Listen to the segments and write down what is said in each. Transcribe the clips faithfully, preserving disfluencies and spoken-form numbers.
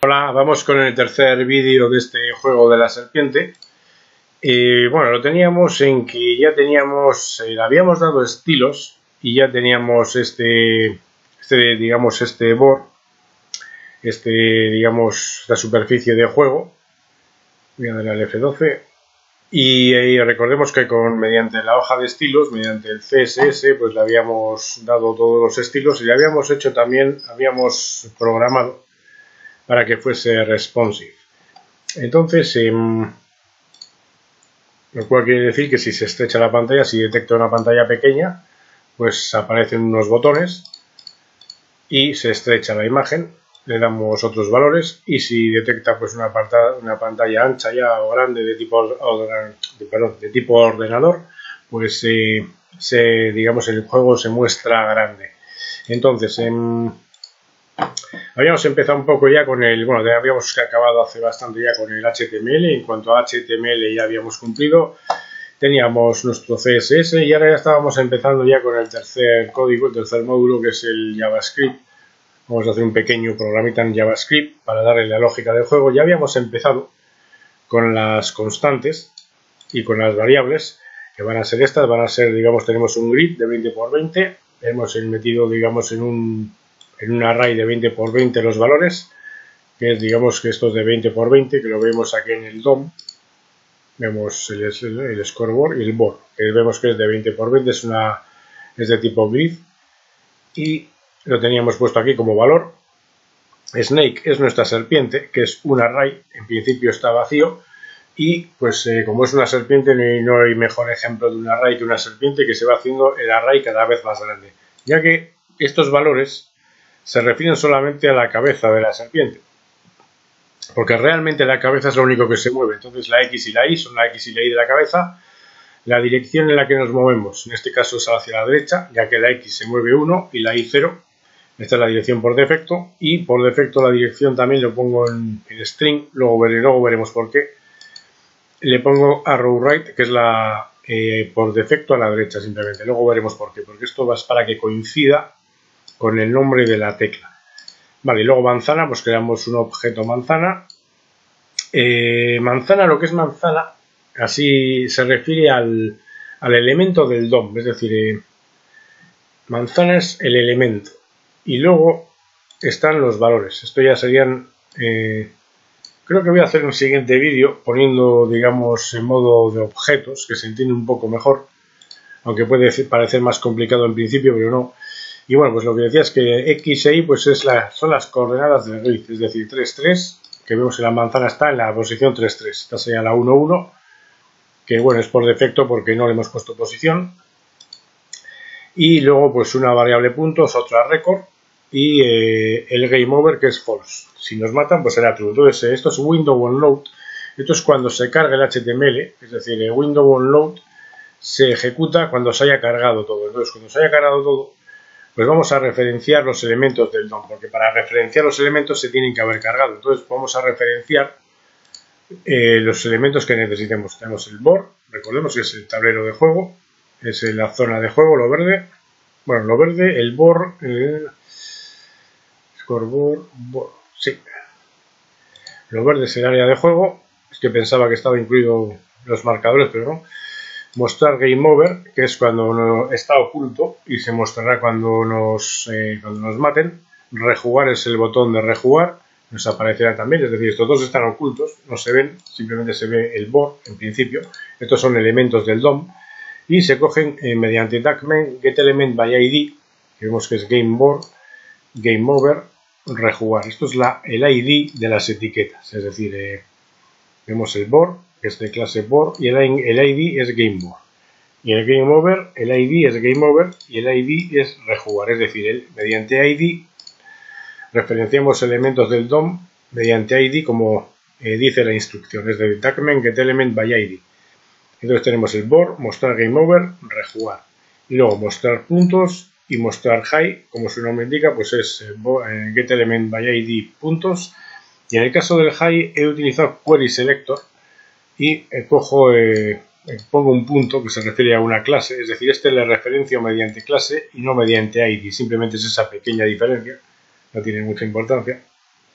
Hola, vamos con el tercer vídeo de este juego de la serpiente. Y bueno, lo teníamos en que ya teníamos, eh, le habíamos dado estilos y ya teníamos este, este digamos, este board, este, digamos, la superficie de juego. Voy a darle al F doce. Y eh, recordemos que con mediante la hoja de estilos, mediante el C S S, pues le habíamos dado todos los estilos y le habíamos hecho también, habíamos programado para que fuese responsive. Entonces, eh, lo cual quiere decir que si se estrecha la pantalla, si detecta una pantalla pequeña, pues aparecen unos botones y se estrecha la imagen, le damos otros valores, y si detecta pues una, pantalla, una pantalla ancha ya o grande de tipo, de, perdón, de tipo ordenador, pues eh, se, digamos, el juego se muestra grande. Entonces, en habíamos empezado un poco ya con el, bueno, habíamos acabado hace bastante ya con el H T M L. En cuanto a H T M L ya habíamos cumplido, teníamos nuestro C S S y ahora ya estábamos empezando ya con el tercer código, el tercer módulo, que es el JavaScript. Vamos a hacer un pequeño programita en JavaScript para darle la lógica del juego. Ya habíamos empezado con las constantes y con las variables, que van a ser estas, van a ser, digamos, tenemos un grid de veinte por veinte, hemos metido, digamos, en un en un array de veinte por veinte los valores, que es, digamos, que estos de veinte por veinte, que lo vemos aquí en el D O M, vemos el, el, el scoreboard y el board, que vemos que es de veinte por veinte, es, una, es de tipo grid, y lo teníamos puesto aquí como valor. Snake es nuestra serpiente, que es un array, en principio está vacío, y pues eh, como es una serpiente, no hay, no hay mejor ejemplo de un array que una serpiente, que se va haciendo el array cada vez más grande, ya que estos valores se refieren solamente a la cabeza de la serpiente, porque realmente la cabeza es lo único que se mueve. Entonces la X y la Y son la X y la Y de la cabeza. La dirección en la que nos movemos, en este caso, es hacia la derecha, ya que la X se mueve uno y la Y cero. Esta es la dirección por defecto, y por defecto la dirección también lo pongo en, en string, luego, veré, luego veremos por qué. Le pongo arrow right, que es la eh, por defecto a la derecha simplemente, luego veremos por qué, porque esto va para que coincida con el nombre de la tecla. Vale, y luego manzana, pues creamos un objeto manzana. Eh, manzana, lo que es manzana, así se refiere al, al elemento del D O M, es decir, eh, manzana es el elemento. Y luego están los valores. Esto ya serían, eh, creo que voy a hacer un siguiente vídeo poniendo, digamos, en modo de objetos, que se entiende un poco mejor, aunque puede parecer más complicado en principio, pero no. Y bueno, pues lo que decía es que X e Y pues es la, son las coordenadas del grid, es decir, tres, tres, que vemos que la manzana está en la posición tres, tres. Esta sería la uno, uno, que bueno, es por defecto porque no le hemos puesto posición. Y luego pues una variable puntos, otra record, y eh, el game over, que es false. Si nos matan, pues será true. Entonces, esto es window onload. Esto es cuando se carga el H T M L, es decir, el window onload se ejecuta cuando se haya cargado todo. Entonces, cuando se haya cargado todo, pues vamos a referenciar los elementos del D O M, porque para referenciar los elementos se tienen que haber cargado. Entonces vamos a referenciar eh, los elementos que necesitemos. Tenemos el board, recordemos que es el tablero de juego, es la zona de juego, lo verde, bueno, lo verde, el board, el scoreboard, board, sí. Lo verde es el área de juego, es que pensaba que estaba incluido los marcadores, pero no. Mostrar game over, que es cuando no, está oculto y se mostrará cuando nos, eh, cuando nos maten. Rejugar es el botón de rejugar, nos aparecerá también, es decir, estos dos están ocultos, no se ven, simplemente se ve el board en principio. Estos son elementos del D O M y se cogen eh, mediante tagmen getElementById, que vemos que es game board, game over, rejugar. Esto es la, el I D de las etiquetas, es decir, eh, vemos el board, que es de clase board, y el, el I D es game board. Y el game over, el I D es game over y el I D es rejugar, es decir, el, mediante I D referenciamos elementos del D O M mediante I D, como eh, dice la instrucción, es de tagmen getElementById. Entonces tenemos el board, mostrar game over, rejugar, y luego mostrar puntos y mostrar high, como su nombre indica, pues es eh, getElementById puntos. Y en el caso del high he utilizado query selector y eh, cojo, eh, pongo un punto que se refiere a una clase, es decir, este le referencio mediante clase y no mediante I D, simplemente es esa pequeña diferencia, no tiene mucha importancia.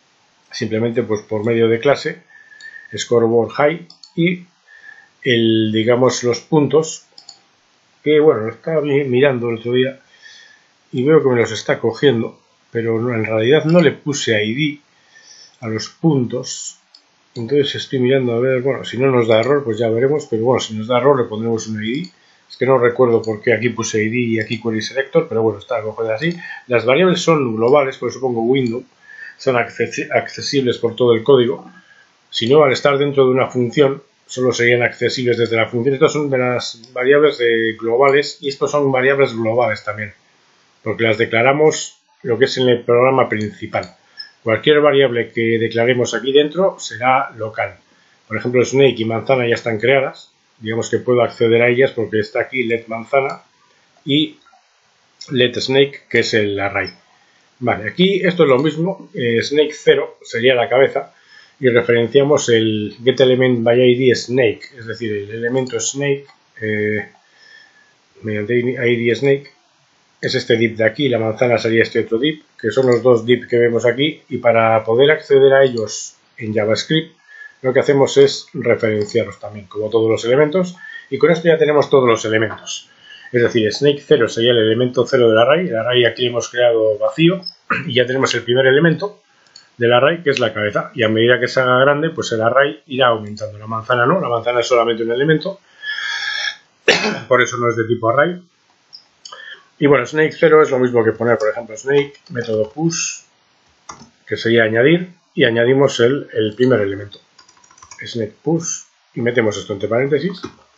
simplemente pues por medio de clase scoreboard high y el, digamos, los puntos, que bueno, lo estaba mirando el otro día y veo que me los está cogiendo, pero no, en realidad no le puse I D a los puntos. Entonces estoy mirando a ver, bueno, si no nos da error pues ya veremos, pero bueno, si nos da error le pondremos un I D. Es que no recuerdo por qué aquí puse I D y aquí query selector, pero bueno, está cogido así. Las variables son globales, por eso pongo window, son accesibles por todo el código. Si no, al estar dentro de una función, solo serían accesibles desde la función. Estas son de las variables de globales y estos son variables globales también, porque las declaramos lo que es en el programa principal. Cualquier variable que declaremos aquí dentro será local. Por ejemplo, snake y manzana ya están creadas. Digamos que puedo acceder a ellas porque está aquí let manzana y let snake, que es el array. Vale, aquí esto es lo mismo. Eh, snake cero sería la cabeza y referenciamos el getElementById snake, es decir, el elemento snake eh, mediante I D snake. Es este div de aquí, la manzana sería este otro div, que son los dos div que vemos aquí, y para poder acceder a ellos en JavaScript, lo que hacemos es referenciarlos también, como todos los elementos, y con esto ya tenemos todos los elementos. Es decir, snake cero sería el elemento cero del array, el array aquí hemos creado vacío, y ya tenemos el primer elemento del array, que es la cabeza, y a medida que se haga grande, pues el array irá aumentando. La manzana no, la manzana es solamente un elemento, por eso no es de tipo array. Y bueno, snake cero es lo mismo que poner, por ejemplo, snake, método push, que sería añadir, y añadimos el, el primer elemento. Snake push, y metemos esto entre paréntesis,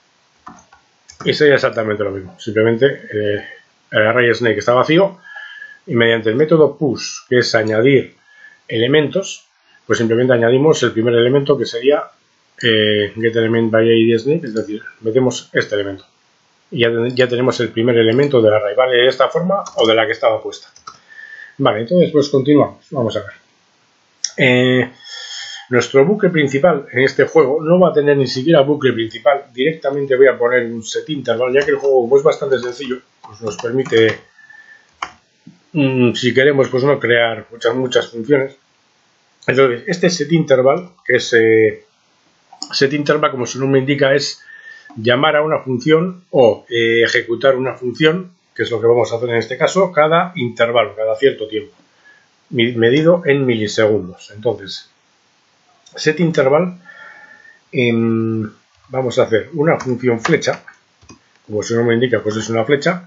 y sería exactamente lo mismo. Simplemente eh, el array snake está vacío, y mediante el método push, que es añadir elementos, pues simplemente añadimos el primer elemento, que sería eh, getElementById snake, es decir, metemos este elemento. Y ya, ya tenemos el primer elemento del array, ¿vale? De esta forma o de la que estaba puesta. Vale, entonces pues continuamos. Vamos a ver. Eh, nuestro bucle principal en este juego no va a tener ni siquiera bucle principal. Directamente voy a poner un setInterval, ya que el juego pues, es bastante sencillo. Pues nos permite, mmm, si queremos, pues no crear muchas, muchas funciones. Entonces, este setInterval, que es eh, setInterval, como su nombre indica, es llamar a una función o eh, ejecutar una función, que es lo que vamos a hacer en este caso, cada intervalo, cada cierto tiempo, medido en milisegundos. Entonces, setInterval, eh, vamos a hacer una función flecha, como su nombre indica, pues es una flecha.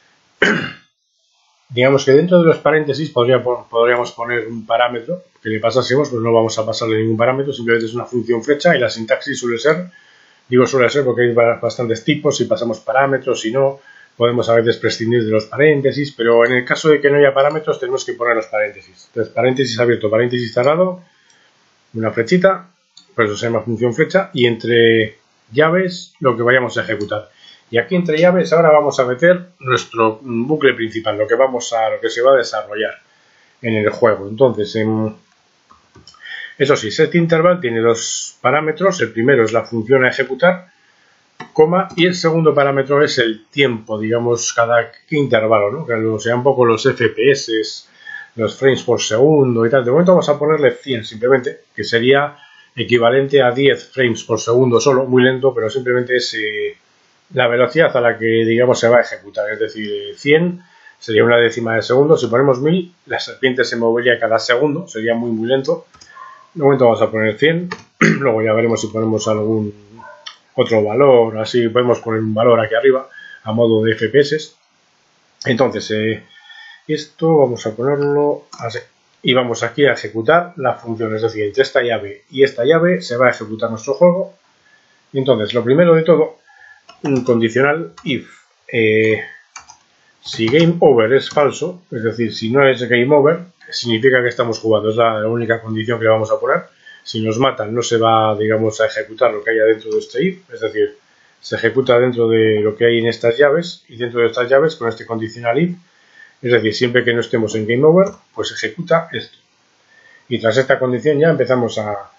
Digamos que dentro de los paréntesis podría, podríamos poner un parámetro que le pasásemos, pues no vamos a pasarle ningún parámetro, simplemente es una función flecha y la sintaxis suele ser, digo suele ser porque hay bastantes tipos, si pasamos parámetros, si no, podemos a veces prescindir de los paréntesis, pero en el caso de que no haya parámetros tenemos que poner los paréntesis. Entonces, paréntesis abierto, paréntesis cerrado, una flechita, pues eso se llama función flecha, y entre llaves lo que vayamos a ejecutar. Y aquí entre llaves ahora vamos a meter nuestro bucle principal, lo que vamos a, lo que se va a desarrollar en el juego. Entonces, en, eso sí, setInterval tiene dos parámetros. El primero es la función a ejecutar, coma, y el segundo parámetro es el tiempo, digamos, cada qué intervalo, ¿no? Que sean un poco los F P S, los frames por segundo y tal. De momento vamos a ponerle cien simplemente, que sería equivalente a diez frames por segundo solo, muy lento, pero simplemente es eh, la velocidad a la que, digamos, se va a ejecutar. Es decir, cien sería una décima de segundo. Si ponemos mil, la serpiente se movería cada segundo, sería muy muy lento. De momento vamos a poner cien, luego ya veremos si ponemos algún otro valor, así podemos poner un valor aquí arriba a modo de F P S. Entonces, eh, esto vamos a ponerlo así. Y vamos aquí a ejecutar la función, es decir, entre esta llave y esta llave se va a ejecutar nuestro juego. Y entonces, lo primero de todo, un condicional if. Eh, si game over es falso, es decir, si no es game over, significa que estamos jugando, es la, la única condición que le vamos a poner. Si nos matan no se va, digamos, a ejecutar lo que haya dentro de este if, es decir, se ejecuta dentro de lo que hay en estas llaves y dentro de estas llaves con este condicional if, es decir, siempre que no estemos en game over, pues ejecuta esto. Y tras esta condición ya empezamos a,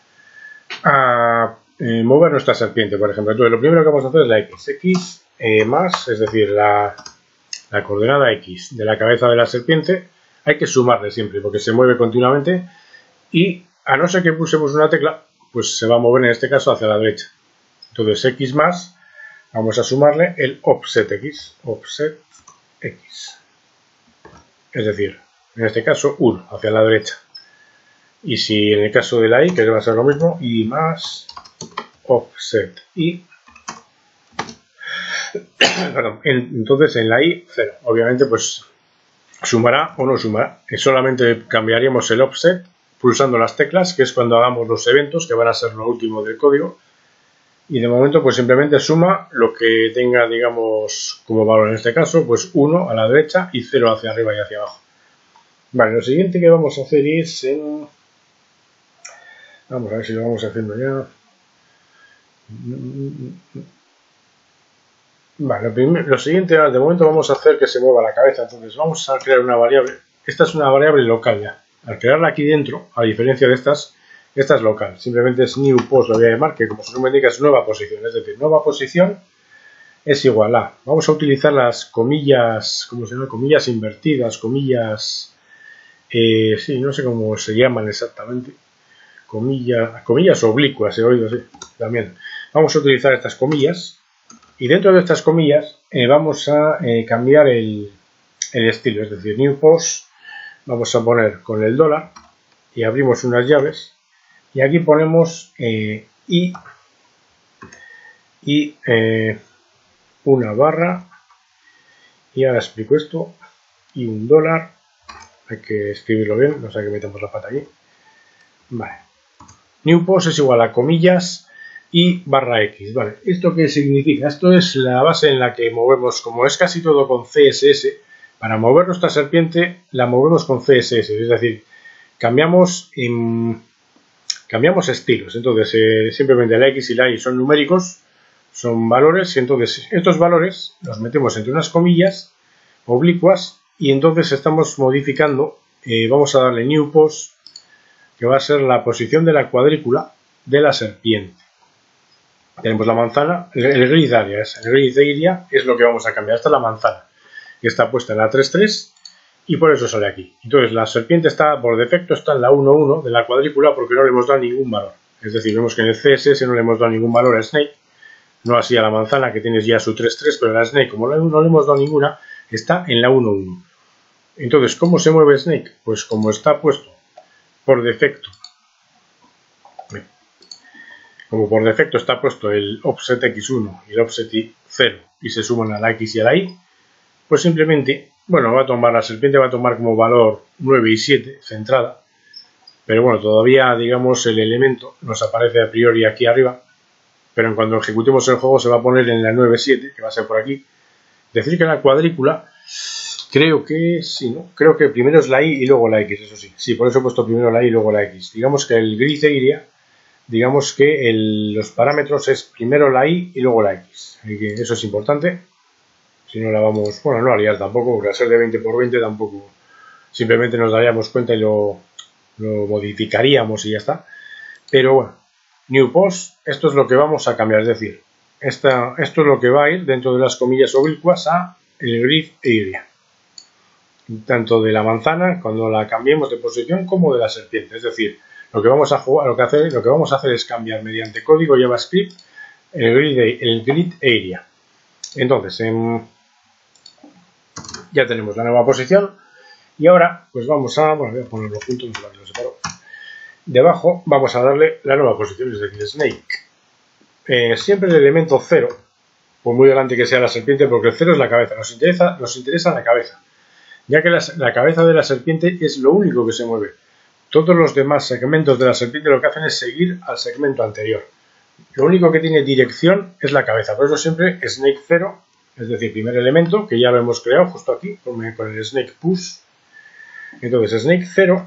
a eh, mover nuestra serpiente, por ejemplo. Entonces lo primero que vamos a hacer es la x, x eh, más, es decir, la, la coordenada x de la cabeza de la serpiente, hay que sumarle siempre porque se mueve continuamente y a no ser que pulsemos una tecla, pues se va a mover en este caso hacia la derecha. Entonces X más, vamos a sumarle el offset X, offset X. Es decir, en este caso uno, hacia la derecha. Y si en el caso de la Y, que va a ser lo mismo, Y más offset Y. Perdón, entonces en la Y, cero. Obviamente, pues sumará o no sumará. Solamente cambiaríamos el offset pulsando las teclas, que es cuando hagamos los eventos, que van a ser lo último del código. Y de momento, pues simplemente suma lo que tenga, digamos, como valor en este caso, pues uno a la derecha y cero hacia arriba y hacia abajo. Vale, lo siguiente que vamos a hacer es en... Vamos a ver si lo vamos haciendo ya. Vale, lo, primer, lo siguiente, de momento vamos a hacer que se mueva la cabeza. Entonces vamos a crear una variable. Esta es una variable local ya. Al crearla aquí dentro, a diferencia de estas, esta es local. Simplemente es new post, lo voy a llamar, que como su nombre indica es nueva posición. Es decir, nueva posición es igual a... Vamos a utilizar las comillas, ¿cómo se llama? Comillas invertidas, comillas... Eh, sí, no sé cómo se llaman exactamente. Comillas, comillas oblicuas, he oído así también. Vamos a utilizar estas comillas y dentro de estas comillas eh, vamos a eh, cambiar el, el estilo, es decir, new post, vamos a poner con el dólar y abrimos unas llaves y aquí ponemos eh, y, y eh, una barra y ahora explico esto y un dólar, hay que escribirlo bien, no sé que metemos la pata aquí. Vale. New post es igual a comillas y barra X. Vale, ¿esto qué significa? Esto es la base en la que movemos, como es casi todo con C S S, para mover nuestra serpiente la movemos con C S S, es decir, cambiamos, en, cambiamos estilos. Entonces, eh, simplemente la X y la Y son numéricos, son valores, y entonces estos valores los metemos entre unas comillas oblicuas y entonces estamos modificando, eh, vamos a darle new post, que va a ser la posición de la cuadrícula de la serpiente. Tenemos la manzana, el, el grid area, es, el grid area es lo que vamos a cambiar. Esta es la manzana, que está puesta en la tres tres y por eso sale aquí. Entonces la serpiente está, por defecto, está en la uno uno de la cuadrícula porque no le hemos dado ningún valor. Es decir, vemos que en el C S S no le hemos dado ningún valor a Snake, no así a la manzana que tienes ya su tres tres, pero la Snake, como no le hemos dado ninguna, está en la uno uno. Entonces, ¿cómo se mueve Snake? Pues como está puesto por defecto, como por defecto está puesto el offset X uno y el offset cero y se suman a la X y a la Y, pues simplemente, bueno, va a tomar, la serpiente va a tomar como valor nueve y siete centrada, pero bueno, todavía, digamos, el elemento nos aparece a priori aquí arriba, pero en cuando ejecutemos el juego se va a poner en la nueve siete, que va a ser por aquí. Decir que la cuadrícula, creo que sí, ¿no? Creo que primero es la Y y luego la X, eso sí. Sí, por eso he puesto primero la Y y luego la X. Digamos que el grid area, digamos que el, los parámetros es primero la Y y luego la X. Eso es importante. Si no la vamos, bueno, no a liar tampoco, porque al ser de veinte por veinte tampoco, simplemente nos daríamos cuenta y lo, lo modificaríamos y ya está. Pero bueno, new post, esto es lo que vamos a cambiar, es decir, esta, esto es lo que va a ir dentro de las comillas oblicuas a el grid area. Tanto de la manzana cuando la cambiemos de posición como de la serpiente, es decir, lo que vamos a jugar, lo que hacer, lo que vamos a hacer es cambiar mediante código JavaScript el grid, el grid area. Entonces, en, ya tenemos la nueva posición y ahora pues vamos a, bueno, voy a ponerlo junto, no sé para qué lo separo. Debajo vamos a darle la nueva posición, es decir, Snake. Eh, siempre el elemento cero, por muy grande que sea la serpiente, porque el cero es la cabeza, nos interesa, nos interesa la cabeza, ya que la, la cabeza de la serpiente es lo único que se mueve. Todos los demás segmentos de la serpiente lo que hacen es seguir al segmento anterior. Lo único que tiene dirección es la cabeza, por eso siempre Snake cero, es decir, primer elemento, que ya lo hemos creado justo aquí, con el Snake push. Entonces, Snake cero,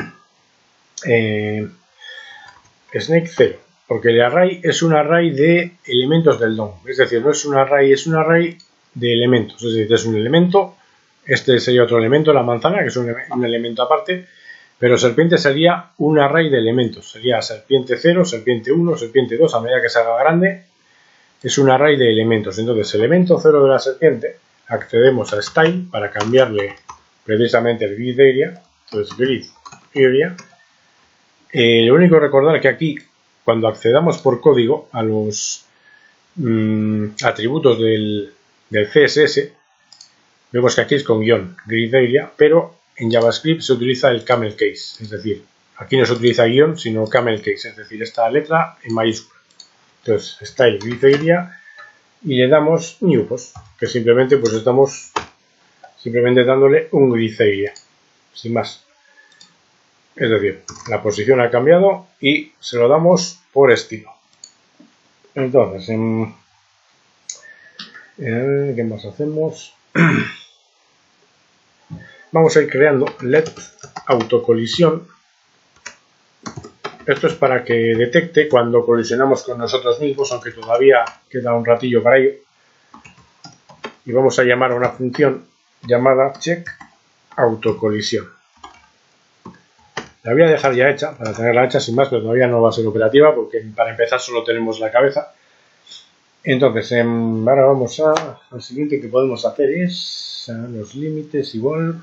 eh, Snake cero, porque el array es un array de elementos del D O M, es decir, no es un array, es un array de elementos, es decir, es un elemento, este sería otro elemento, la manzana, que es un, un elemento aparte, pero serpiente sería un array de elementos, sería serpiente cero, serpiente uno, serpiente dos, a medida que se haga grande, es un array de elementos. Entonces, elemento cero de la serpiente, accedemos a style para cambiarle precisamente el grid area, entonces grid area, Eh, lo único que recordar que aquí, cuando accedamos por código a los mmm, atributos del, del C S S, vemos que aquí es con guión, grid area, pero en JavaScript se utiliza el camel case, es decir, aquí no se utiliza guión, sino camel case, es decir, esta letra en mayúscula. Entonces, style grid area y le damos new post, que simplemente pues estamos simplemente dándole un grid area, sin más. Es decir, la posición ha cambiado y se lo damos por estilo. Entonces, en, en, ¿qué más hacemos? Vamos a ir creando let autocolisión. Esto es para que detecte cuando colisionamos con nosotros mismos, aunque todavía queda un ratillo para ello. Y vamos a llamar a una función llamada check autocolisión. La voy a dejar ya hecha, para tenerla hecha sin más, pero todavía no va a ser operativa, porque para empezar solo tenemos la cabeza. Entonces, eh, ahora vamos a... Lo siguiente que podemos hacer es... A los límites igual...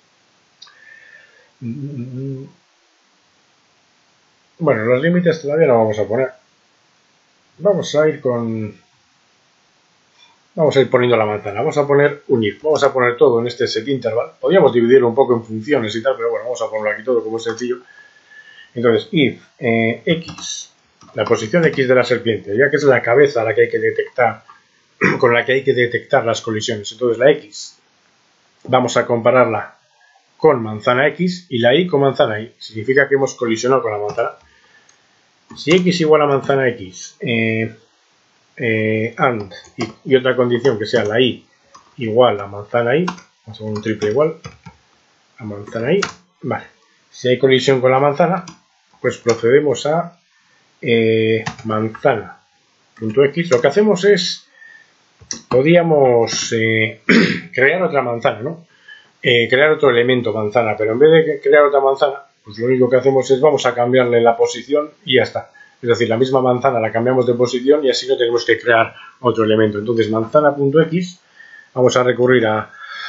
Bueno, los límites todavía no vamos a poner. Vamos a ir con... Vamos a ir poniendo la manzana. Vamos a poner un if. Vamos a poner todo en este setInterval. Podríamos dividirlo un poco en funciones y tal, pero bueno, vamos a ponerlo aquí todo como es sencillo. Entonces, if eh, x, la posición x de la serpiente, ya que es la cabeza la que hay que detectar, con la que hay que detectar las colisiones. Entonces, la x, vamos a compararla con manzana x y la y con manzana y. Significa que hemos colisionado con la manzana. Si x igual a manzana x, eh, eh, and y, y otra condición que sea la y igual a manzana y, vamos a poner un triple igual a manzana y, vale. Si hay colisión con la manzana, pues procedemos a eh, manzana.x. Lo que hacemos es, podíamos eh, crear otra manzana, ¿no? Eh, crear otro elemento manzana, pero en vez de crear otra manzana, pues lo único que hacemos es vamos a cambiarle la posición y ya está. Es decir, la misma manzana la cambiamos de posición y así no tenemos que crear otro elemento. Entonces, manzana.x, vamos a recurrir a,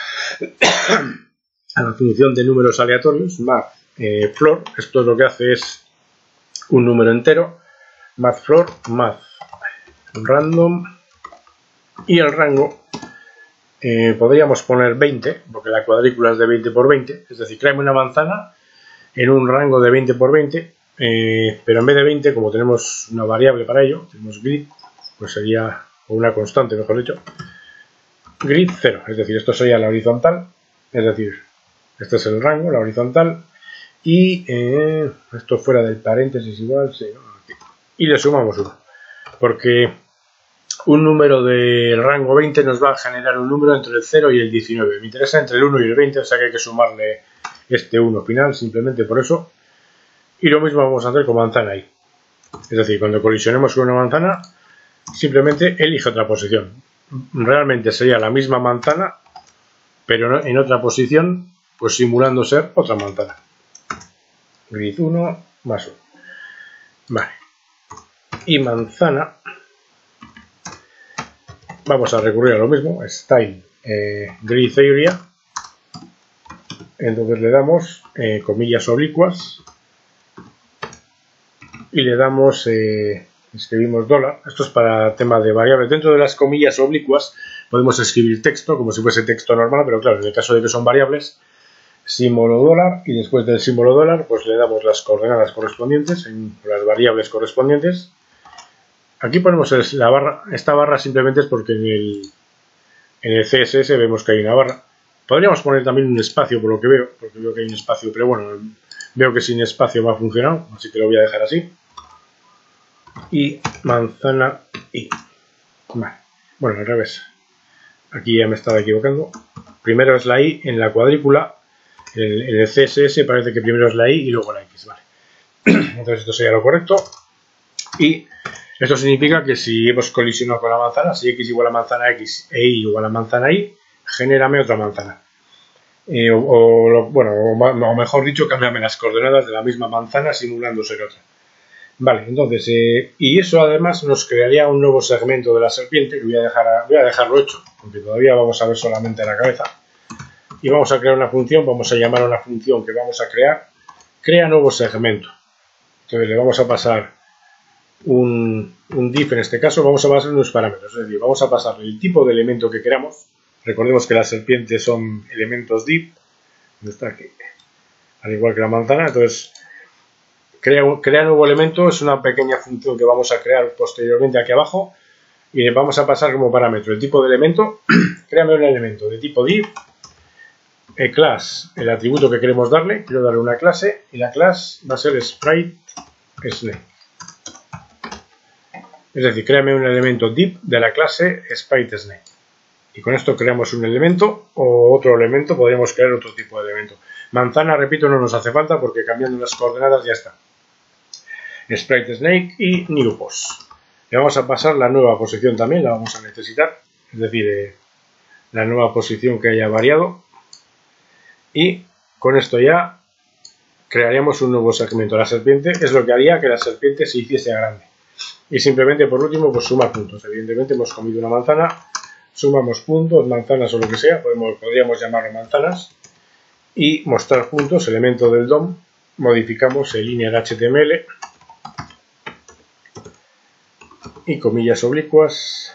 a la función de números aleatorios, math eh, floor. Esto lo que hace es un número entero, math floor, math random, y el rango eh, podríamos poner veinte, porque la cuadrícula es de veinte por veinte, es decir, créame una manzana en un rango de veinte por veinte. Eh, pero en vez de veinte, como tenemos una variable para ello, tenemos grid, pues sería, o una constante mejor dicho, grid cero, es decir, esto sería la horizontal, es decir, este es el rango, la horizontal, y eh, esto fuera del paréntesis igual, sí, y le sumamos uno, porque un número del rango veinte nos va a generar un número entre el cero y el diecinueve, me interesa entre el uno y el veinte, o sea que hay que sumarle este uno final, simplemente por eso. Y lo mismo vamos a hacer con manzana y. Es decir, cuando colisionemos con una manzana, simplemente elige otra posición. Realmente sería la misma manzana, pero en otra posición, pues simulando ser otra manzana. Grid uno más uno. Vale. Y manzana, vamos a recurrir a lo mismo, style eh, grid area. Entonces le damos eh, comillas oblicuas. Y le damos, eh, escribimos dólar, esto es para tema de variables. Dentro de las comillas oblicuas podemos escribir texto, como si fuese texto normal, pero claro, en el caso de que son variables, símbolo dólar, y después del símbolo dólar, pues le damos las coordenadas correspondientes, en las variables correspondientes. Aquí ponemos el, la barra, esta barra simplemente es porque en el, en el C S S vemos que hay una barra. Podríamos poner también un espacio por lo que veo, porque veo que hay un espacio, pero bueno, veo que sin espacio me ha funcionado, así que lo voy a dejar así. Y manzana y. Vale. Bueno, al revés. Aquí ya me estaba equivocando. Primero es la i en la cuadrícula. En el C S S parece que primero es la i y luego la x. Vale. Entonces esto sería lo correcto. Y esto significa que si hemos colisionado con la manzana, si x igual a manzana x e y igual a manzana y, genérame otra manzana. Eh, o, o, bueno, o, o mejor dicho, cámbiame las coordenadas de la misma manzana simulando ser otra. Vale, entonces, eh, y eso además nos crearía un nuevo segmento de la serpiente, que voy a, dejar a, voy a dejarlo hecho, porque todavía vamos a ver solamente la cabeza. Y vamos a crear una función, vamos a llamar a una función que vamos a crear, crea nuevo segmento. Entonces le vamos a pasar un, un div, en este caso vamos a pasar unos parámetros, es decir, vamos a pasar el tipo de elemento que queramos. Recordemos que las serpientes son elementos div, ¿dónde está aquí? Al igual que la manzana. Entonces crea, crea nuevo elemento, es una pequeña función que vamos a crear posteriormente aquí abajo, y le vamos a pasar como parámetro el tipo de elemento. Créame un elemento de tipo div, el class, el atributo que queremos darle, quiero darle una clase, y la clase va a ser SpriteSnake. Es decir, créame un elemento div de la clase SpriteSnake. Y con esto creamos un elemento o otro elemento, podríamos crear otro tipo de elemento. Manzana, repito, no nos hace falta porque cambiando las coordenadas ya está. SpriteSnake y NewPos. Le vamos a pasar la nueva posición también, la vamos a necesitar. Es decir, eh, la nueva posición que haya variado. Y con esto ya crearíamos un nuevo segmento. La serpiente es lo que haría que la serpiente se hiciese grande. Y simplemente por último, pues sumar puntos. Evidentemente hemos comido una manzana, sumamos puntos, manzanas o lo que sea, podemos, podríamos llamarlo manzanas. Y mostrar puntos, elemento del D O M, modificamos el linear H T M L y comillas oblicuas.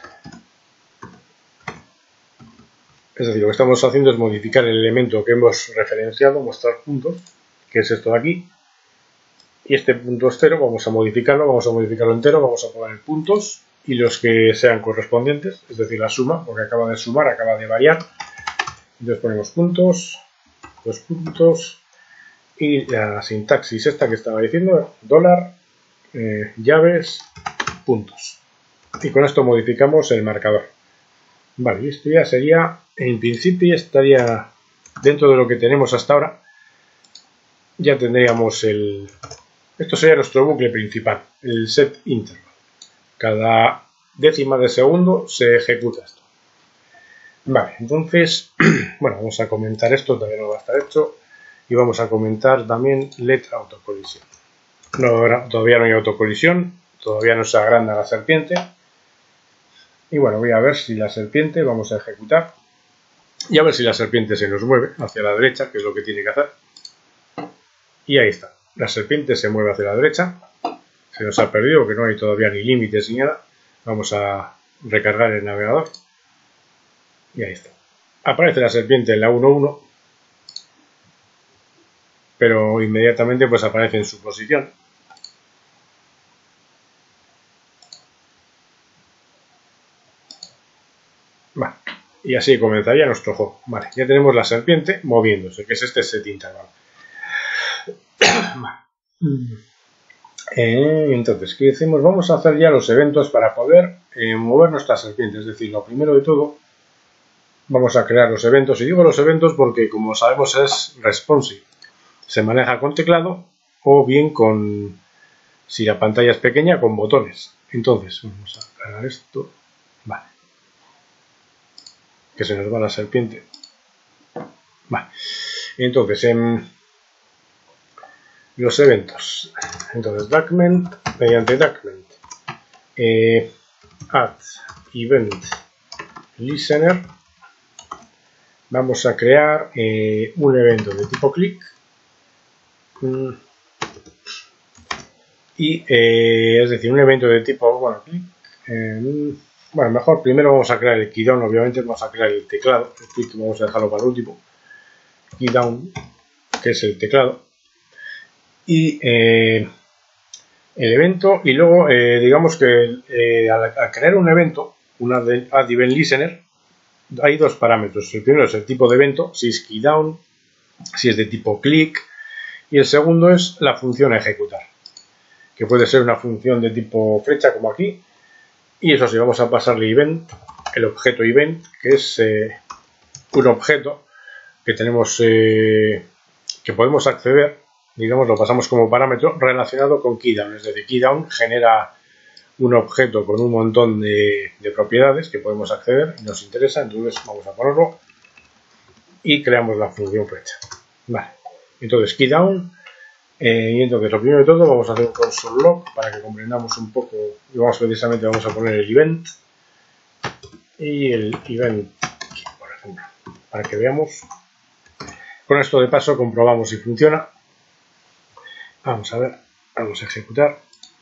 Es decir, lo que estamos haciendo es modificar el elemento que hemos referenciado, mostrar puntos, que es esto de aquí. Y este punto es cero, vamos a modificarlo, vamos a modificarlo entero, vamos a poner puntos y los que sean correspondientes, es decir, la suma, porque acaba de sumar, acaba de variar. Entonces ponemos puntos, dos puntos y la sintaxis esta que estaba diciendo, dólar, eh, llaves, puntos. Y con esto modificamos el marcador. Vale, y esto ya sería, en principio ya estaría dentro de lo que tenemos hasta ahora. Ya tendríamos el... Esto sería nuestro bucle principal, el set interval. Cada décima de segundo se ejecuta esto. Vale, entonces, bueno, vamos a comentar esto, todavía no va a estar hecho. Y vamos a comentar también let autocolisión. No, todavía no hay autocolisión, todavía no se agranda la serpiente. Y bueno, voy a ver si la serpiente, vamos a ejecutar. Y a ver si la serpiente se nos mueve hacia la derecha, que es lo que tiene que hacer. Y ahí está. La serpiente se mueve hacia la derecha. Se nos ha perdido, que no hay todavía ni límites ni nada. Vamos a recargar el navegador. Y ahí está. Aparece la serpiente en la uno uno. Pero inmediatamente pues aparece en su posición. Vale. Y así comenzaría nuestro juego. Vale, ya tenemos la serpiente moviéndose, que es este set interval. Vale. Eh, entonces, ¿qué decimos? Vamos a hacer ya los eventos para poder eh, mover nuestra serpiente. Es decir, lo primero de todo, vamos a crear los eventos. Y digo los eventos porque, como sabemos, es responsive. Se maneja con teclado o bien con, si la pantalla es pequeña, con botones. Entonces, vamos a cargar esto. Vale. Que se nos va la serpiente. Vale. Entonces, en los eventos. Entonces, document, mediante document, eh, add event listener, vamos a crear eh, un evento de tipo click mm, y eh, es decir, un evento de tipo, bueno, click, eh, bueno, mejor primero vamos a crear el keydown, obviamente vamos a crear el teclado, el click vamos a dejarlo para el último, keydown, que es el teclado. Y eh, el evento, y luego eh, digamos que eh, al, al crear un evento, una de add event listener, hay dos parámetros. El primero es el tipo de evento, si es keydown, si es de tipo click, y el segundo es la función a ejecutar, que puede ser una función de tipo flecha como aquí, y eso sí, vamos a pasarle event, el objeto event, que es eh, un objeto que tenemos, eh, que podemos acceder. Digamos, lo pasamos como parámetro relacionado con keydown, es decir, keydown genera un objeto con un montón de, de propiedades que podemos acceder y nos interesa, entonces vamos a ponerlo y creamos la función flecha. Vale, entonces keydown, eh, y entonces lo primero de todo vamos a hacer un console log para que comprendamos un poco, y vamos precisamente vamos a poner el event y el event, por ejemplo, para que veamos. Con esto de paso comprobamos si funciona. Vamos a ver. Vamos a ejecutar.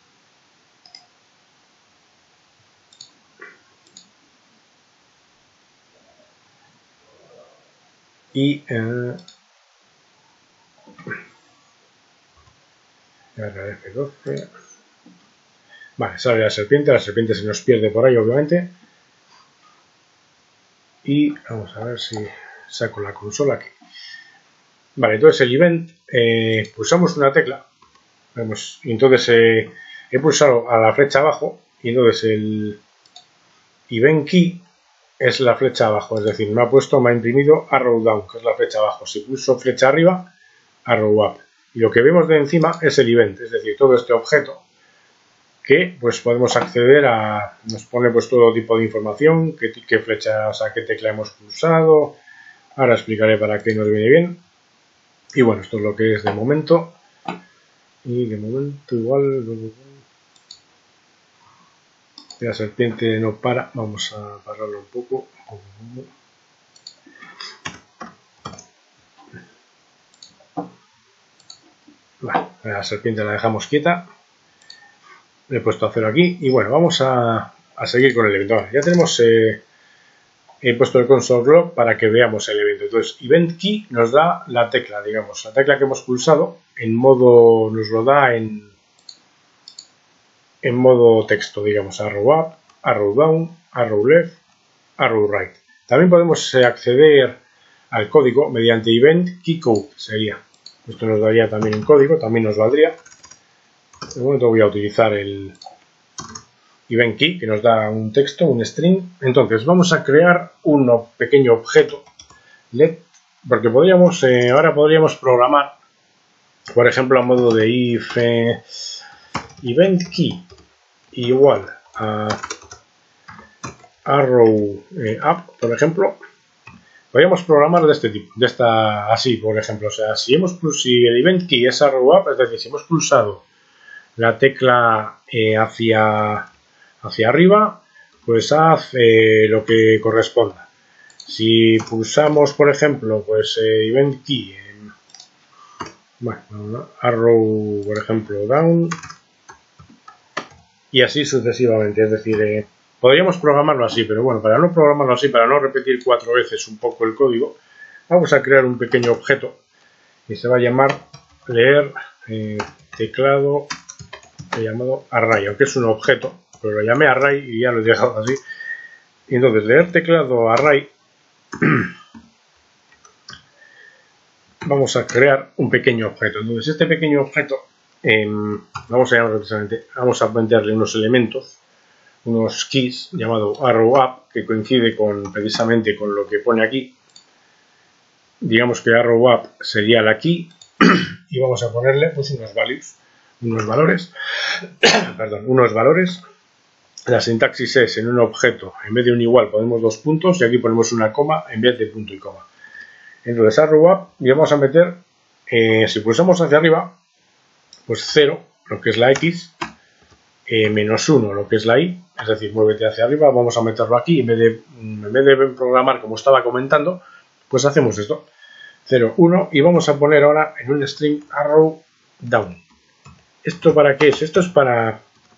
Y eh, F doce. Vale, sale la serpiente, la serpiente se nos pierde por ahí obviamente. Y vamos a ver si saco la consola aquí. Vale, entonces el event, eh, pulsamos una tecla. Vemos, y entonces eh, he pulsado a la flecha abajo y entonces el event key es la flecha abajo, es decir, me ha puesto, me ha imprimido arrow down, que es la flecha abajo. Si pulso flecha arriba, arrow up. Y lo que vemos de encima es el event, es decir, todo este objeto que pues podemos acceder a, nos pone pues todo tipo de información, qué, qué flechas, a qué tecla hemos pulsado. Ahora explicaré para qué nos viene bien. Y bueno, esto es lo que es de momento. Y de momento igual la serpiente no para, vamos a pararlo un poco. Vale, la serpiente la dejamos quieta. Le he puesto a cero aquí y bueno, vamos a, a seguir con el evento. Vale, ya tenemos, eh, he puesto el console log para que veamos el evento. Entonces, event key nos da la tecla, digamos, la tecla que hemos pulsado en modo, nos lo da en, en modo texto, digamos, arrow up, arrow down, arrow left, arrow right. También podemos eh, acceder al código mediante event key code, sería. Esto nos daría también un código, también nos valdría. De momento voy a utilizar el event key, que nos da un texto, un string. Entonces vamos a crear un pequeño objeto let, porque podríamos, eh, ahora podríamos programar, por ejemplo, a modo de if eh, event key igual a arrow eh, up, por ejemplo. Podríamos programar de este tipo, de esta, así, por ejemplo. O sea, si hemos si el event key es arrow up, es decir, si hemos pulsado la tecla eh, hacia, hacia arriba, pues haz eh, lo que corresponda. Si pulsamos, por ejemplo, pues eh, event key, eh, bueno, arrow, por ejemplo, down, y así sucesivamente. Es decir, eh, podríamos programarlo así, pero bueno, para no programarlo así, para no repetir cuatro veces un poco el código, vamos a crear un pequeño objeto que se va a llamar leer eh, teclado llamado array, aunque es un objeto, pero lo llamé array y ya lo he dejado así. Y entonces leer teclado array vamos a crear un pequeño objeto. Entonces este pequeño objeto eh, vamos a llamarlo precisamente, vamos a meterle unos elementos, unos keys llamado arrow up, que coincide con precisamente con lo que pone aquí. Digamos que arrow up sería la key y vamos a ponerle pues unos values, unos valores, perdón, unos valores. La sintaxis es en un objeto, en vez de un igual ponemos dos puntos y aquí ponemos una coma en vez de punto y coma. Entonces arrow up y vamos a meter, eh, si pulsamos hacia arriba, pues cero, lo que es la X, eh, menos uno, lo que es la Y, es decir, muévete hacia arriba, vamos a meterlo aquí, en vez de, en vez de programar como estaba comentando, pues hacemos esto, cero, uno, y vamos a poner ahora en un string arrow down. ¿Esto para qué es? Esto es para,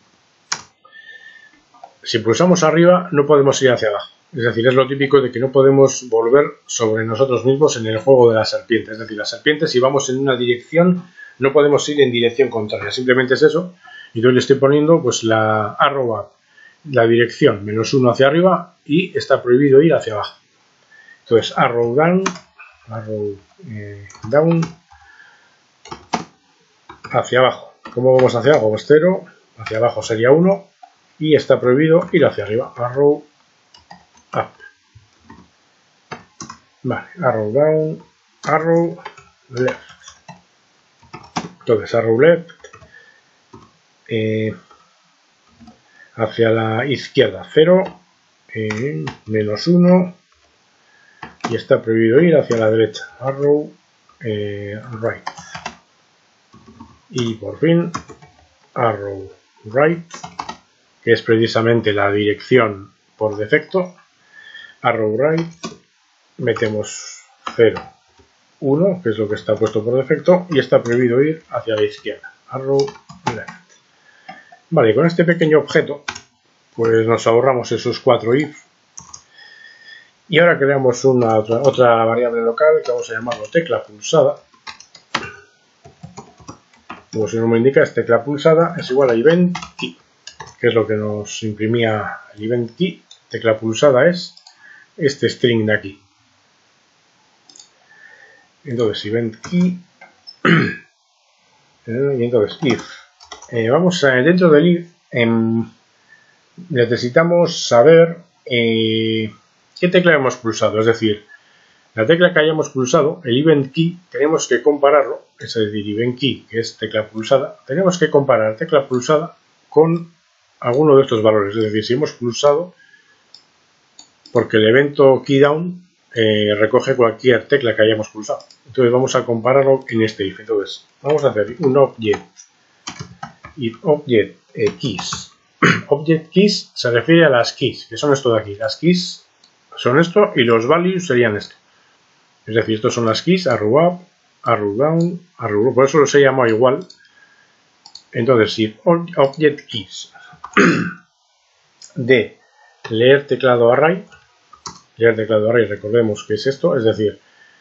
si pulsamos arriba no podemos ir hacia abajo, es decir, es lo típico de que no podemos volver sobre nosotros mismos en el juego de la serpiente, es decir, la serpiente si vamos en una dirección no podemos ir en dirección contraria, simplemente es eso. Y yo le estoy poniendo pues la arroba, la dirección menos uno hacia arriba y está prohibido ir hacia abajo. Entonces arrow down, arrow eh, down, hacia abajo. ¿Cómo vamos hacia abajo? Pues cero, hacia abajo sería uno y está prohibido ir hacia arriba. Arrow up. Vale, arrow down, arrow left. Entonces arrow left. Eh, hacia la izquierda cero, eh, menos uno y está prohibido ir hacia la derecha, arrow eh, right, y por fin arrow right, que es precisamente la dirección por defecto. Arrow right, metemos cero, uno, que es lo que está puesto por defecto, y está prohibido ir hacia la izquierda, arrow left. Vale, con este pequeño objeto pues nos ahorramos esos cuatro if. Y ahora creamos una otra, otra variable local que vamos a llamarlo tecla pulsada. Como su nombre indica, es tecla pulsada es igual a event key, que es lo que nos imprimía el event key. Tecla pulsada es este string de aquí. Entonces event key y entonces if. Eh, vamos a, dentro del if eh, necesitamos saber eh, qué tecla hemos pulsado, es decir, la tecla que hayamos pulsado, el event key, tenemos que compararlo, es decir, event key, que es tecla pulsada, tenemos que comparar tecla pulsada con alguno de estos valores, es decir, si hemos pulsado, porque el evento keydown eh, recoge cualquier tecla que hayamos pulsado, entonces vamos a compararlo en este if. Entonces vamos a hacer un object if object eh, keys. Object keys se refiere a las keys, que son esto de aquí. Las keys son esto y los values serían esto. Es decir, estos son las keys, arrow up, arrow down, arrow up. Por eso los he llamado igual. Entonces, si object keys de leer teclado array, leer teclado array, recordemos que es esto, es decir,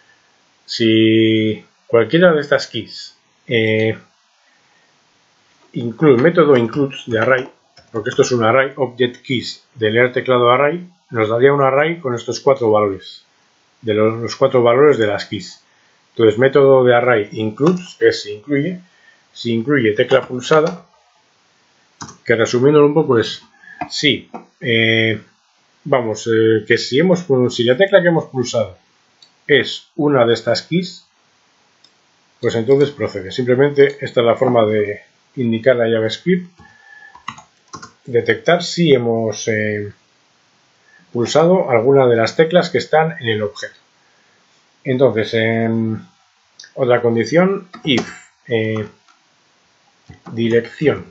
si cualquiera de estas keys eh, include método includes de array, porque esto es un array, object keys de leer teclado array, nos daría un array con estos cuatro valores, de los, los cuatro valores de las keys. Entonces, método de array includes, que es incluye, si incluye tecla pulsada, que resumiéndolo un poco es, si, eh, vamos, eh, que si, hemos, si la tecla que hemos pulsado es una de estas keys, pues entonces procede. Simplemente esta es la forma de indicar la JavaScript, detectar si hemos eh, pulsado alguna de las teclas que están en el objeto. Entonces, eh, otra condición, if eh, dirección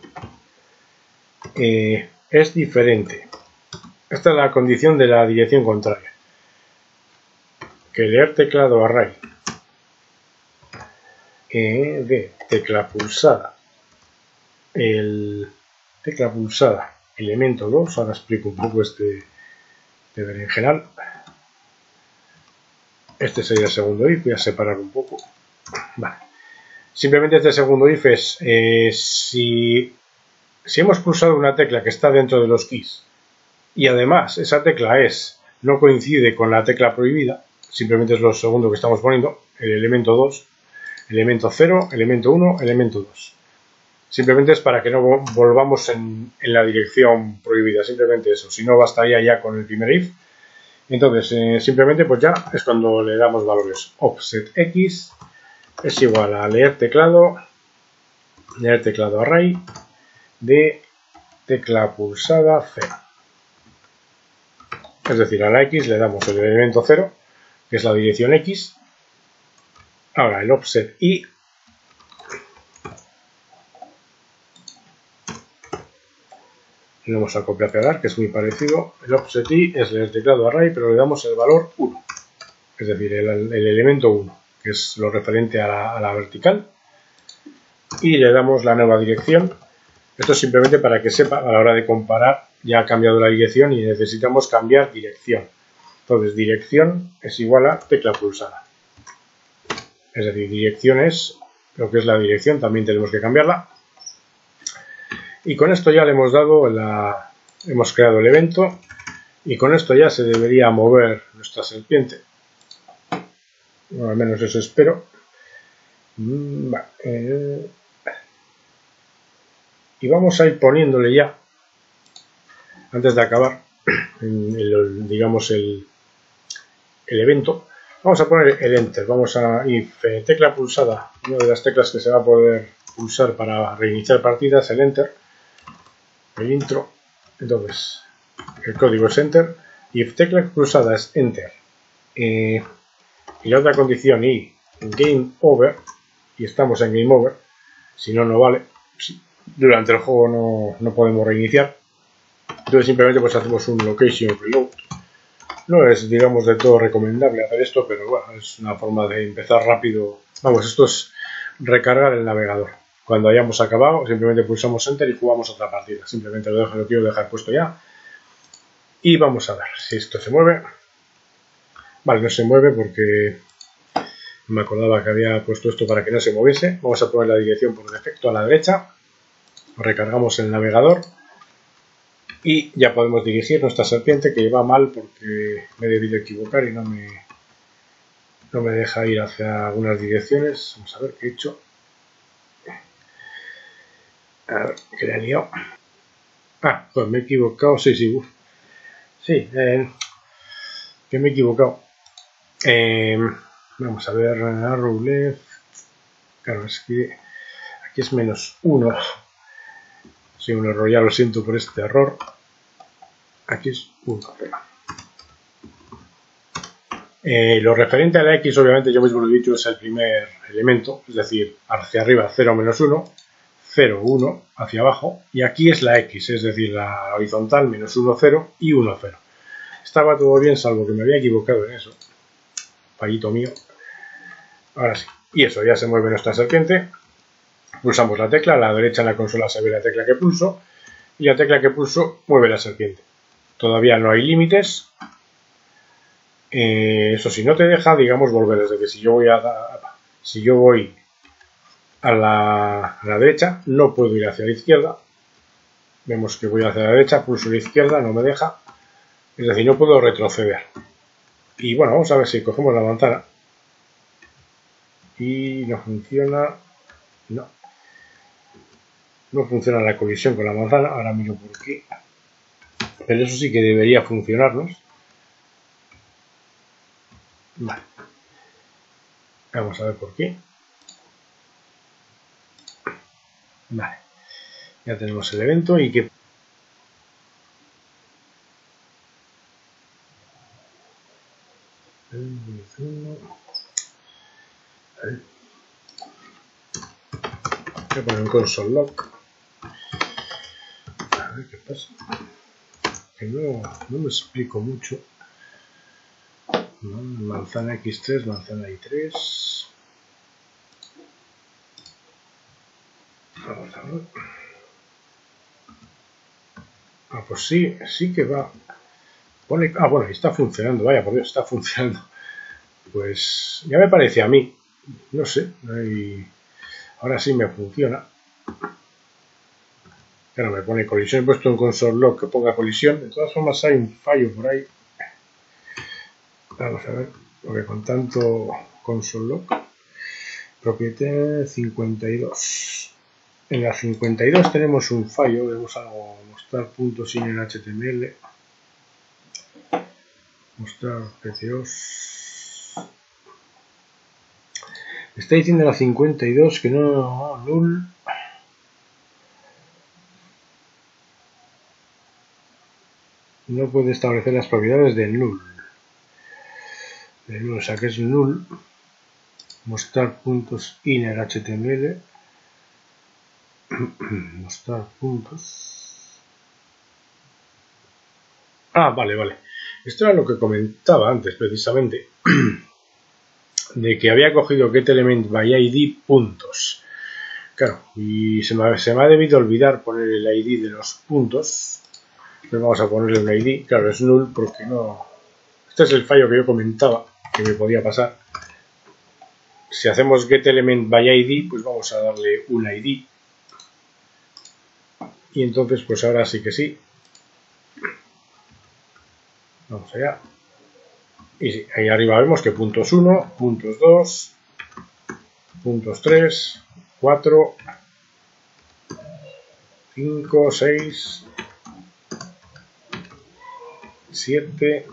eh, es diferente. Esta es la condición de la dirección contraria. Que leer teclado array eh, de tecla pulsada, el tecla pulsada elemento dos, ahora explico un poco este de berenjenal. Este sería el segundo if, voy a separar un poco. Vale. Simplemente este segundo if es eh, si, si hemos pulsado una tecla que está dentro de los keys y además esa tecla es no coincide con la tecla prohibida, simplemente es lo segundo que estamos poniendo, el elemento dos, elemento cero, elemento uno, elemento dos. Simplemente es para que no volvamos en, en la dirección prohibida, simplemente eso, si no bastaría ya con el primer if. Entonces, eh, simplemente pues ya es cuando le damos valores. Offset X es igual a leer teclado, leer teclado array de tecla pulsada cero. Es decir, a la X le damos el elemento cero, que es la dirección X. Ahora el offset Y le vamos a copiar pegar, que es muy parecido. El offset Y es leer teclado array, pero le damos el valor uno, es decir, el, el elemento uno, que es lo referente a la, a la vertical. Y le damos la nueva dirección. Esto es simplemente para que sepa, a la hora de comparar, ya ha cambiado la dirección y necesitamos cambiar dirección. Entonces, dirección es igual a tecla pulsada. Es decir, dirección es lo que es la dirección, también tenemos que cambiarla. Y con esto ya le hemos dado la, hemos creado el evento y con esto ya se debería mover nuestra serpiente. Bueno, al menos eso espero. Y vamos a ir poniéndole ya, antes de acabar, el, digamos el, el evento, vamos a poner el enter. Vamos a if tecla pulsada, una de las teclas que se va a poder pulsar para reiniciar partidas, el enter. El intro, entonces el código es enter, if tecla pulsada es enter, eh, y la otra condición y game over, y estamos en game over, si no, no vale, durante el juego no, no podemos reiniciar, entonces simplemente pues hacemos un location reload. No es, digamos, de todo recomendable hacer esto, pero bueno, es una forma de empezar rápido. Vamos, esto es recargar el navegador. Cuando hayamos acabado, simplemente pulsamos Enter y jugamos otra partida. Simplemente lo, dejo, lo quiero dejar puesto ya. Y vamos a ver si esto se mueve. Vale, no se mueve porque me acordaba que había puesto esto para que no se moviese. Vamos a poner la dirección por defecto a la derecha. Recargamos el navegador. Y ya podemos dirigir nuestra serpiente, que va mal porque me he debido equivocar y no me, no me deja ir hacia algunas direcciones. Vamos a ver qué he hecho. A ver, que le he liado. Ah, pues me he equivocado. Sí, sí, uf. Sí, eh, que me he equivocado. Eh, vamos a ver, arrow left. Claro, es que aquí es menos uno. Sí, un error, ya lo siento por este error. Aquí es uno. Eh, lo referente a la X, obviamente, yo mismo lo he dicho, es el primer elemento, es decir, hacia arriba cero menos uno, cero, uno, hacia abajo, y aquí es la X, es decir, la horizontal, menos uno, cero y uno, cero. Estaba todo bien, salvo que me había equivocado en eso. Fallito mío. Ahora sí. Y eso, ya se mueve nuestra serpiente. Pulsamos la tecla, a la derecha en la consola se ve la tecla que pulso, y la tecla que pulso mueve la serpiente. Todavía no hay límites. Eh, eso sí, no te deja, digamos, volver. Es decir, si yo voy a, a si yo voy a la, a la derecha, no puedo ir hacia la izquierda. Vemos que voy hacia la derecha, pulso la izquierda, no me deja. Es decir, no puedo retroceder. Y bueno, vamos a ver si cogemos la manzana. Y no funciona. No. No funciona la colisión con la manzana. Ahora miro por qué. Pero eso sí que debería funcionarnos. Vale. Vamos a ver por qué. Vale. Ya tenemos el evento y que... Voy a poner un console log. A ver qué pasa. Que no, no me explico mucho. Manzana equis tres, manzana i tres. Vamos a ver. Ah, pues sí, sí que va. Pone, ah, bueno, está funcionando, vaya por Dios, está funcionando. Pues ya me parece a mí. No sé. Hay... Ahora sí me funciona. Claro, me pone colisión. He puesto un console log que ponga colisión. De todas formas hay un fallo por ahí. Vamos a ver. Porque con tanto console log. Propiedad cincuenta y dos. En la cincuenta y dos tenemos un fallo. Vemos algo. Mostrar puntos sin en H T M L. Mostrar P T Os. Está diciendo la cincuenta y dos que no, no null. No puede establecer las propiedades del null. El null, o sea que es null. Mostrar puntos inner H T M L. Mostrar puntos. Ah, vale, vale. Esto era lo que comentaba antes, precisamente. De que había cogido getElementById puntos. Claro, y se me, se me ha debido olvidar poner el I D de los puntos. Entonces vamos a ponerle un I D. Claro, es null porque no... Este es el fallo que yo comentaba que me podía pasar. Si hacemos getElementById, pues vamos a darle un I D. Y entonces, pues ahora sí que sí. Vamos allá. Y sí, ahí arriba vemos que puntos uno, puntos dos, puntos tres, cuatro, cinco, seis, siete.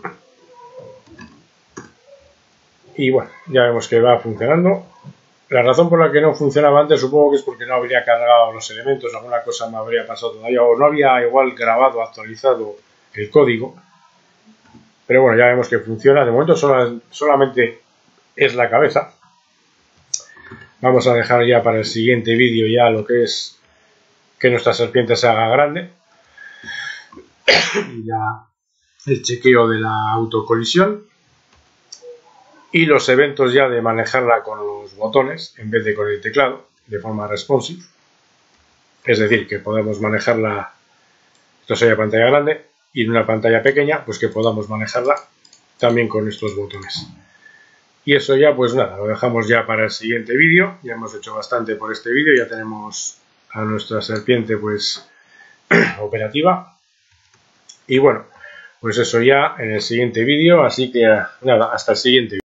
Y bueno, ya vemos que va funcionando. La razón por la que no funcionaba antes supongo que es porque no habría cargado los elementos, alguna cosa me habría pasado todavía, o no había igual grabado, actualizado el código. Pero bueno, ya vemos que funciona. De momento sola, solamente es la cabeza. Vamos a dejar ya para el siguiente vídeo ya lo que es que nuestra serpiente se haga grande. Y ya el chequeo de la autocolisión. Y los eventos ya de manejarla con los botones en vez de con el teclado, de forma responsive. Es decir, que podamos manejarla, esto sería pantalla grande, y en una pantalla pequeña, pues que podamos manejarla también con estos botones. Y eso ya, pues nada, lo dejamos ya para el siguiente vídeo. Ya hemos hecho bastante por este vídeo, ya tenemos a nuestra serpiente pues operativa. Y bueno, pues eso ya en el siguiente vídeo, así que nada, hasta el siguiente vídeo.